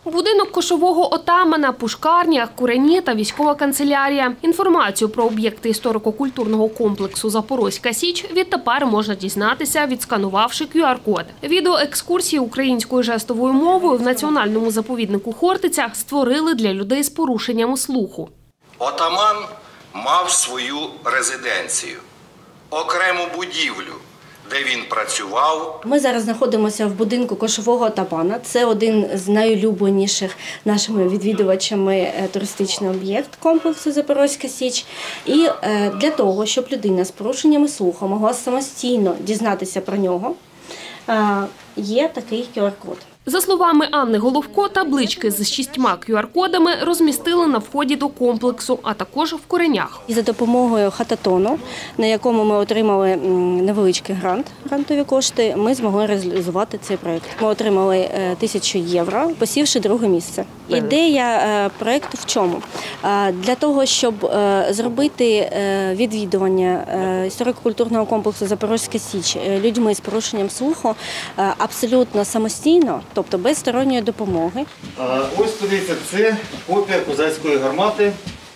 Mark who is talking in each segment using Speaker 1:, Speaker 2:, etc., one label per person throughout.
Speaker 1: Будинок кошового отамана, пушкарня, курені та військова канцелярія. Інформацію про об'єкти історико-культурного комплексу «Запорозька Січ» відтепер можна дізнатися, відсканувавши QR-код. Відеоекскурсії українською жестовою мовою в національному заповіднику Хортиця створили для людей з порушенням слуху.
Speaker 2: Отаман мав свою резиденцію, окрему будівлю, де він працював.
Speaker 3: Ми зараз знаходимося в будинку кошового отамана. Це один з найулюбленіших нашими відвідувачами туристичний об'єкт комплексу «Запорозька Січ». І для того, щоб людина з порушеннями слуху могла самостійно дізнатися про нього, є такий QR-код.
Speaker 1: За словами Анни Головко, таблички з 6 QR-кодами розмістили на вході до комплексу, а також в коренях.
Speaker 3: І за допомогою хататону, на якому ми отримали невеличкий грантові кошти, ми змогли реалізувати цей проєкт. Ми отримали 1000 євро, посівши друге місце. Ідея проєкту в чому? Для того, щоб зробити відвідування історико-культурного комплексу «Запорозька Січ» людьми з порушенням слуху абсолютно самостійно, тобто без сторонньої допомоги.
Speaker 4: Ось, подивіться, це копія козацької гармати.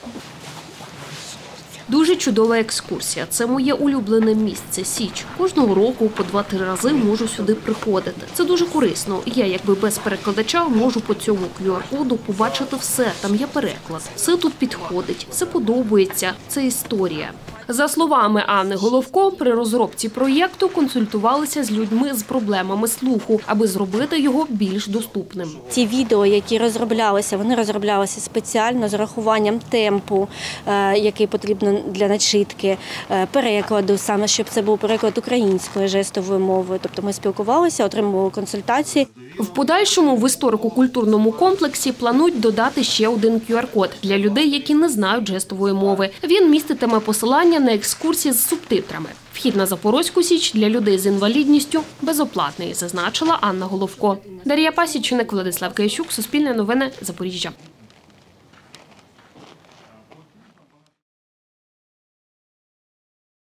Speaker 1: Дуже чудова екскурсія. Це моє улюблене місце – Січ. Кожного року по 2-3 рази можу сюди приходити. Це дуже корисно. Я, якби без перекладача, можу по цьому QR-коду побачити все. Там є переклад. Все тут підходить, все подобається. Це історія. За словами Анни Головко, при розробці проєкту консультувалися з людьми з проблемами слуху, аби зробити його більш доступним.
Speaker 3: Ті відео, які розроблялися, вони розроблялися спеціально з урахуванням темпу, який потрібен для начитки, перекладу, саме щоб це був переклад українською жестовою мовою. Тобто ми спілкувалися, отримували консультації.
Speaker 1: В подальшому в історико-культурному комплексі планують додати ще один QR-код для людей, які не знають жестової мови. Він міститиме посилання на екскурсії з субтитрами. Вхід на Запорозьку Січ для людей з інвалідністю безоплатний, зазначила Анна Головко. Дар'я Пасічник, Владислав Киящук, Суспільне новини, Запоріжжя.